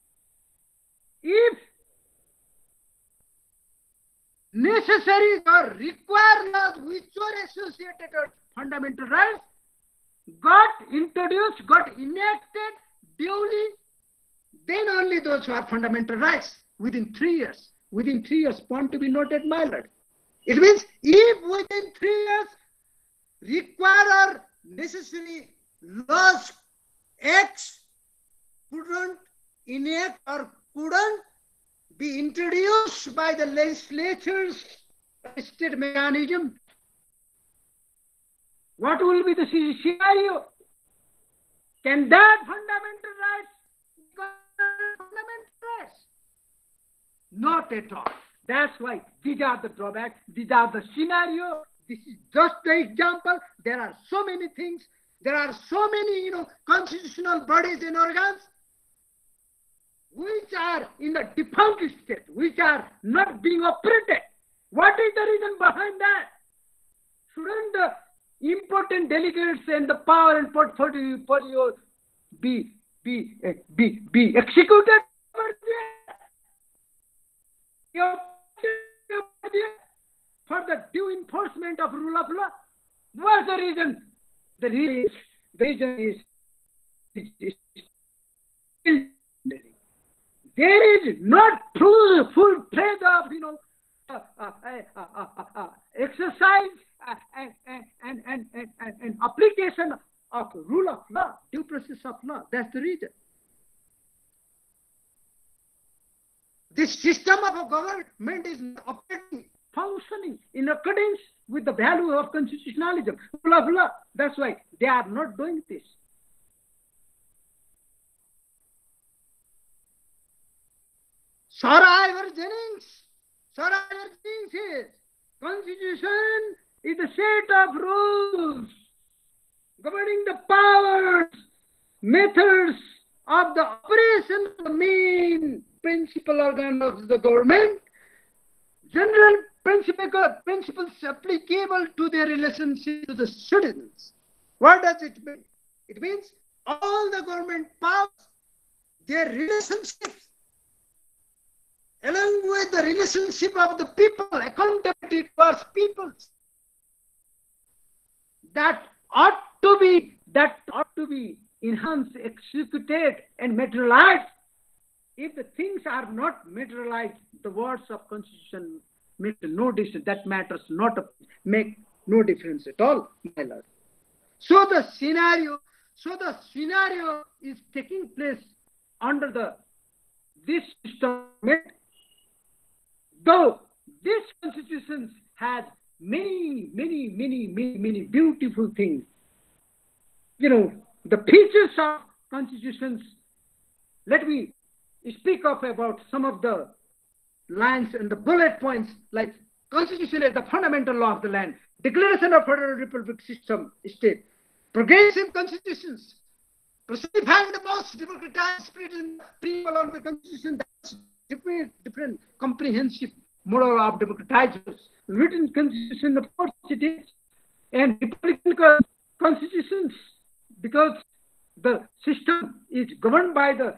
necessary or required laws which were associated with fundamental rights got introduced, got enacted duly, then only those who are fundamental rights within 3 years. Within 3 years, point to be noted, my lord. It means if within 3 years required or necessary laws, acts couldn't enact or couldn't be introduced by the legislature's state mechanism, What will be the scenario? Can that fundamental rights become fundamental rights? Not at all. That's why these are the drawbacks. These are the scenario. This is just the example. There are so many things. There are so many, constitutional bodies and organs which are in the defunct state, which are not being operated. What is the reason behind that? Shouldn't the important delegates and the power and portfolio be executed for the due enforcement of rule of law? What's the reason? The reason is there is not full play of exercise and application of rule of law, due process of law. That's the reason. This system of a government is operating, functioning in accordance with the value of constitutionalism, rule of law. That's why they are not doing this. Sir Ivor Jennings says, Constitution is a set of rules governing the powers, methods of the operation of the main principal organ of the government, general principles applicable to their relationship to the citizens. What does it mean? It means all the government powers, their relationships, along with the relationship of the people, accountability towards people, that ought to be enhanced, executed, and materialized. If the things are not materialized, the words of Constitution make no difference. That matters not make no difference at all, my lord. So the scenario is taking place under this system. Though this Constitution has many beautiful things. The features of constitutions. Let me speak about some of the lines and the bullet points, like Constitution is the fundamental law of the land, Declaration of Federal Republic System State, progressive constitutions, specifying the most democratized spirit in people of the Constitution, that's different comprehensive model of democratized written Constitution of four cities and Republican constitutions, because the system is governed by the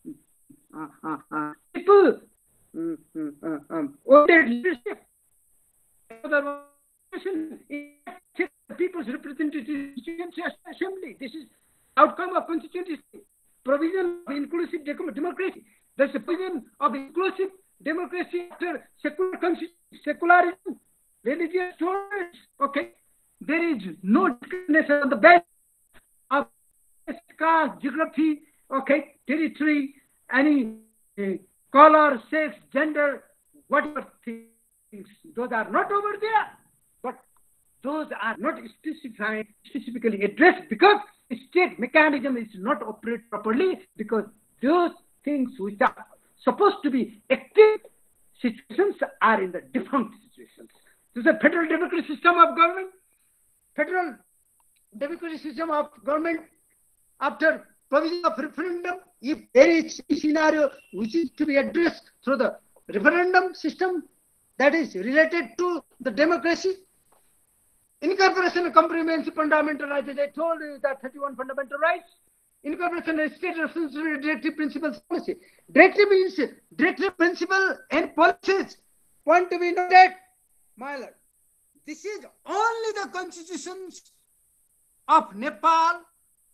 people, ordered leadership, the people's representative assembly. This is outcome of constituency, provision of inclusive democracy. There's a provision of inclusive democracy after secularism, religious tolerance. Okay, there is no discrimination on the basis of caste, geography, okay, territory, any color, sex, gender, whatever things. Those are not over there, but those are not specifically addressed because state mechanism is not operated properly, because those things which are supposed to be active situations are in the defunct situations. This is a federal democratic system of government. Federal democratic system of government after provision of referendum, if there is a scenario which is to be addressed through the referendum system that is related to the democracy, incorporation of comprehensive fundamental rights, as I told you, that 31 fundamental rights, incorporation of state responsibility, directive principles policy. Directive means directive principle and policies. Point to be noted, my lord. This is only the constitutions of Nepal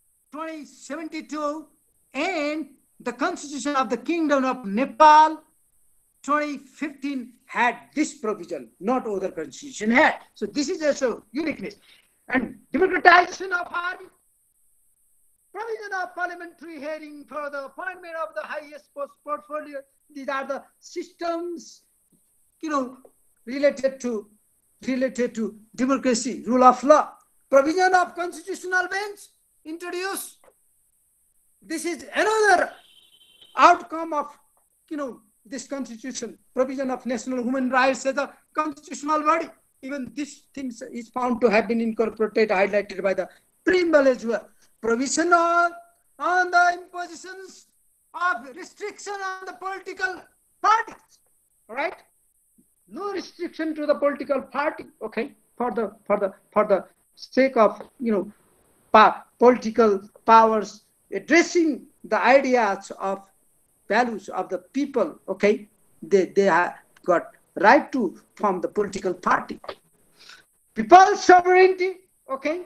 2072 and the constitution of the Kingdom of Nepal 2015 had this provision, not other constitution had. So this is also uniqueness. And democratization of army, provision of parliamentary hearing for the appointment of the highest post portfolio. These are the systems, related to democracy, rule of law. provision of constitutional bench introduced. This is another outcome of, this constitution, provision of national human rights as a constitutional body. Even these things is found to have been incorporated, highlighted by the preamble as well. Provision on the impositions of restriction on the political parties, right? No restriction to the political party, okay, for the sake of, political powers, addressing the ideas of values of the people, okay, they have got right to form the political party. People's sovereignty, okay,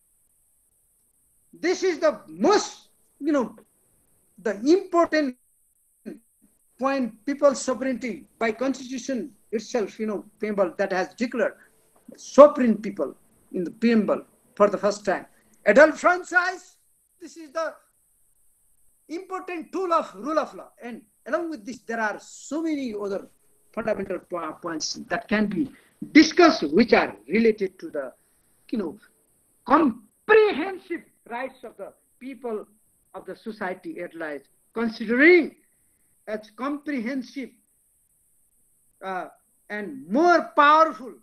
this is the most, the important point. People's sovereignty by constitution itself, preamble that has declared sovereign people in the preamble for the first time. Adult franchise, this is the important tool of rule of law. And along with this, there are so many other fundamental points that can be discussed, which are related to the, comprehensive rights of the people of the society at large, considering as comprehensive and more powerful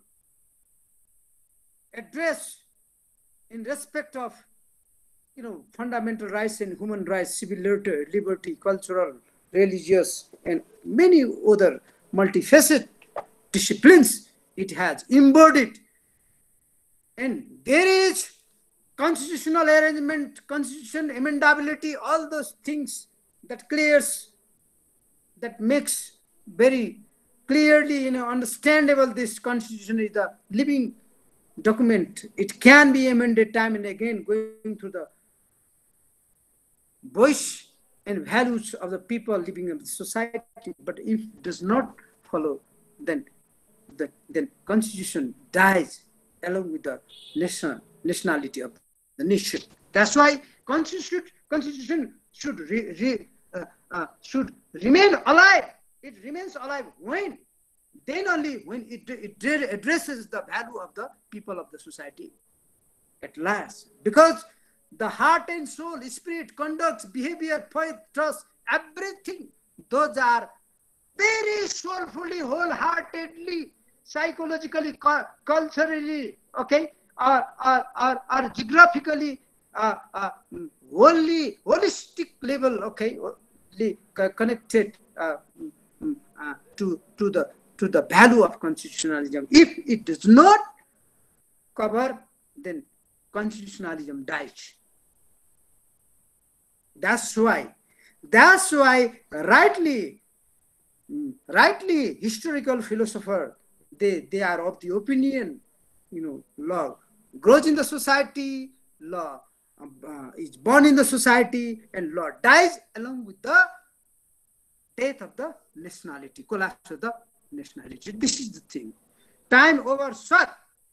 address in respect of, fundamental rights and human rights, civil liberty, cultural, religious, and many other multifaceted disciplines it has embodied. And there is constitutional arrangement, constitution amendability, all those things that clears, that makes very clearly, understandable this constitution is a living document. It can be amended time and again, going through the voice and values of the people living in the society. But if it does not follow, then constitution dies along with the nationality of the nation. That's why constitution should remain alive. It remains alive when? Then only when it addresses the value of the people of the society at last. Because the heart and soul, spirit, conduct, behavior, faith, trust, everything, those are very soulfully, wholeheartedly, psychologically, culturally, okay, are geographically, wholly, holistic level, okay, connected to the value of constitutionalism. If it does not cover, then constitutionalism dies. That's why rightly historical philosopher, they are of the opinion, law grows in the society, law is born in the society, and law dies along with the death of the nationality, collapse of the nationality. This is the thing. Time over, sir.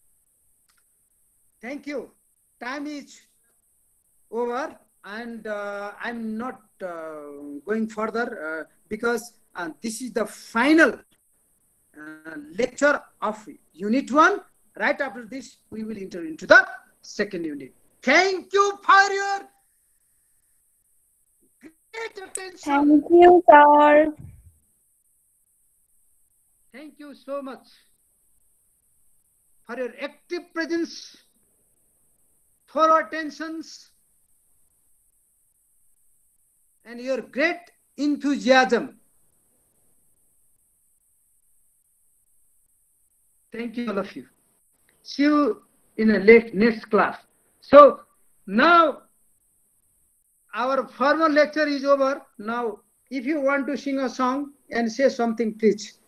Thank you. Time is over, and I'm not going further because this is the final lecture of Unit 1. Right after this, we will enter into the second unit. Thank you for your great attention. Thank you, sir. Thank you so much for your active presence, thorough attentions, and your great enthusiasm. Thank you, all of you. See you in the next class. So now our formal lecture is over. Now, if you want to sing a song and say something, please.